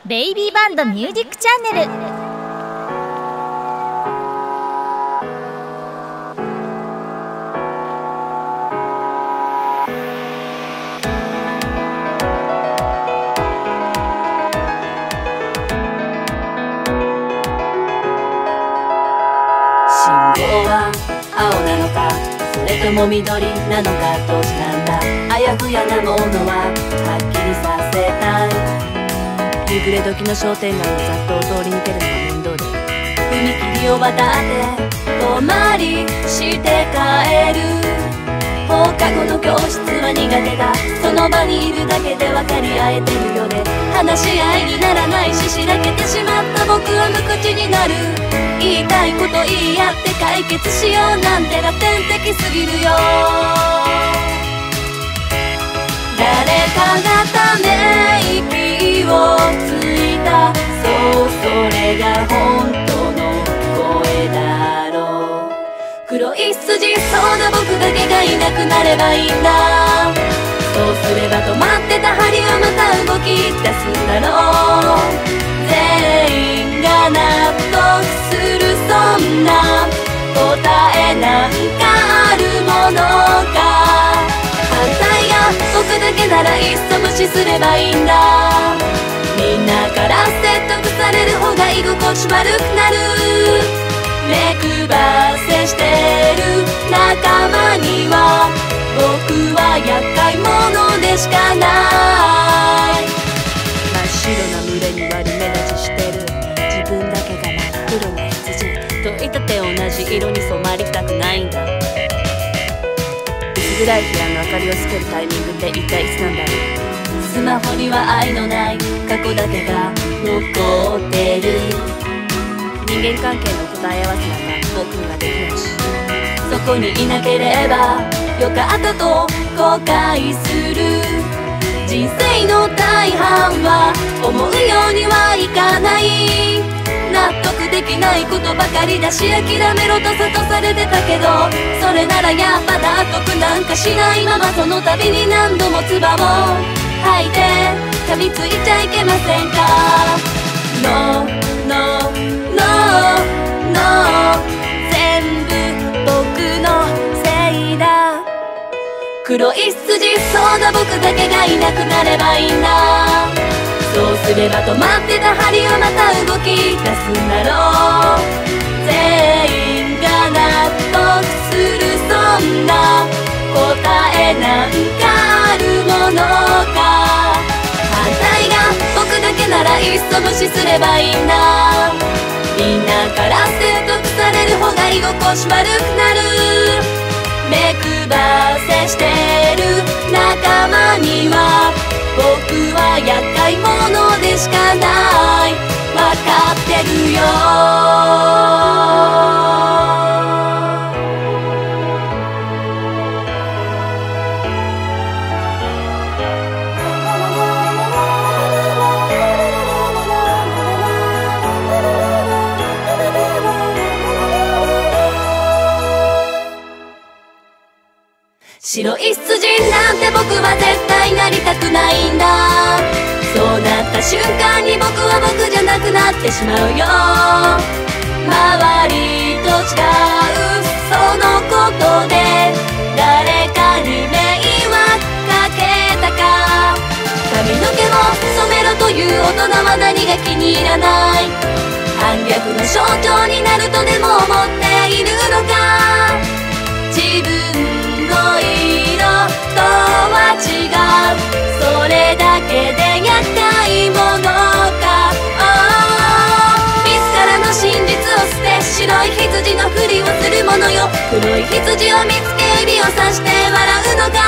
ベイビーバンドミュージックチャンネル。 信号は青なのか、それとも緑なのか、どっちなんだ。あやふやなものははっきりさせたい。夕暮れ時の商店街の雑踏を通り抜けるのが面倒で、踏切を渡って遠回りして帰る。放課後の教室は苦手だ。その場にいるだけで分かり合えてるよね。話し合いにならないし、しらけてしまった僕は無口になる。言いたいこと言い合って解決しようなんてラテン的すぎるよ。誰かがため息をついた、そう、それが本当の声だろう。黒い筋そうな僕だけがいなくなればいいんだ。そうすれば止まってた針はまた動き出すんだろう。全員が納得するそんな答えなんかあるものか。反対が僕だけならいっそ無視すればいいんだ。みんなから説得される方が居心地悪くなる。目配せしてる仲間には僕は厄介者でしかない。真っ白な群れに悪目立ちしてる自分だけが真っ黒な羊といたって同じ色に染まりたくないんだ。薄暗い部屋の明かりをつけるタイミングって一体いつなんだろう。スマホには愛のない過去だけが残ってる。人間関係の答え合わせなんか僕にはできないし、そこにいなければよかったと後悔する。人生の大半は思うようにはいかない。納得できないことばかりだし、諦めろと諭されてたけど、それならやっぱ納得なんかしないまま、その度に何度も唾を吐いて噛みついちゃいけませんか。 No, no, no, no 全部僕のせいだ。黒い筋そうな僕だけがいなくなればいいんだ。そうすれば止まってた針はまた動き出すんだろう。全員が納得するそんな答えなんかあるものか。反対が僕だけならいっそ無視すればいいんだ。みんなから説得される方が居心地悪くなる。目配せしてる仲間には僕は厄介者でしかない。わかってるよ。白い筋なんて僕は絶対なりたくないんだ。そうなった瞬間に僕は僕じゃなくなってしまうよ。周りと違うそのことで誰かに迷惑かけたか。髪の毛を染めろという大人は何が気に入らない。反逆の象徴になるとでも思っているのか。自分の色とは違う、それだけで厄介者か。自らの真実を捨て白い羊のふりをする者よ。黒い羊を見つけ指をさして笑うのか。